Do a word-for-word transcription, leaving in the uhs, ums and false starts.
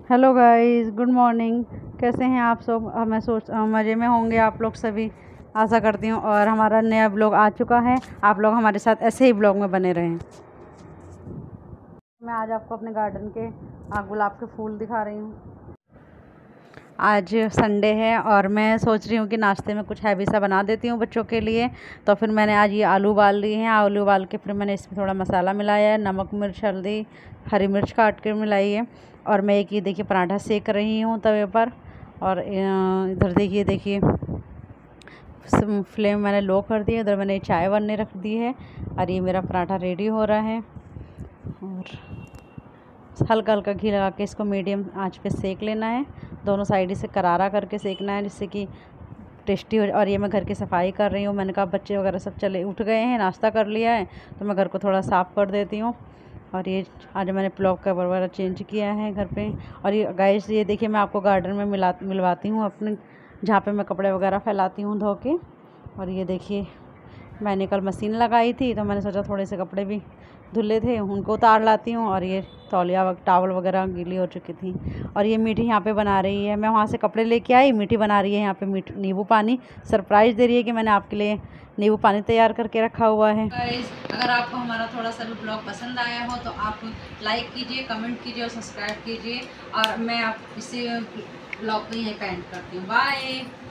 Hello guys, good morning. कैसे हैं आप सब? अब मैं सोच मज़े में होंगे आप लोग सभी, आशा करती हूँ। और हमारा नया ब्लॉग आ चुका है, आप लोग हमारे साथ ऐसे ही ब्लॉग में बने रहें। मैं आज आपको अपने गार्डन के गुलाब के फूल दिखा रही हूँ। आज संडे है और मैं सोच रही हूँ कि नाश्ते में कुछ हैवी सा बना देती हूँ बच्चों के लिए। तो फिर मैंने आज ये आलू उबाल लिए हैं। आलू उबाल के फिर मैंने इसमें थोड़ा मसाला मिलाया है, नमक, मिर्च, हल्दी, हरी मिर्च काट के मिलाई है। और मैं एक ये देखिए पराठा सेक रही हूँ तवे पर। और इधर देखिए देखिए फ्लेम मैंने लो कर दी है। इधर मैंने चाय बनने रख दी है और ये मेरा पराठा रेडी हो रहा है। और हल्का हल्का घी लगा के इसको मीडियम आंच पे सेक लेना है। दोनों साइड से करारा करके सेकना है जिससे कि टेस्टी हो। और ये मैं घर की सफाई कर रही हूँ। मैंने कहा बच्चे वगैरह सब चले उठ गए हैं, नाश्ता कर लिया है, तो मैं घर को थोड़ा साफ़ कर देती हूँ। और ये आज मैंने प्लॉग कवर वगैरह चेंज किया है घर पे। और ये गाइस ये देखिए मैं आपको गार्डन में मिला मिलवाती हूँ अपने, जहाँ पे मैं कपड़े वगैरह फैलाती हूँ धो के। और ये देखिए मैंने कल मशीन लगाई थी तो मैंने सोचा थोड़े से कपड़े भी धुले थे उनको उतार लाती हूँ। और ये तौलिया टावल वगैरह गीली हो चुकी थी। और ये मीठी यहाँ पे बना रही है, मैं वहाँ से कपड़े लेके आई, मीठी बना रही है यहाँ पे मीठ नींबू पानी। सरप्राइज़ दे रही है कि मैंने आपके लिए नींबू पानी तैयार करके रखा हुआ है। गाइस, अगर आपको हमारा थोड़ा सा भी ब्लॉग पसंद आया हो तो आप लाइक कीजिए, कमेंट कीजिए और सब्सक्राइब कीजिए। और मैं आप इसे ब्लॉग को यहीं पे एंड करती हूँ। बाय।